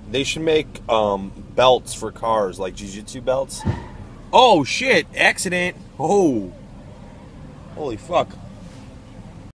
They should make belts for cars, like jiu-jitsu belts. Oh shit! Accident. Oh. Holy fuck.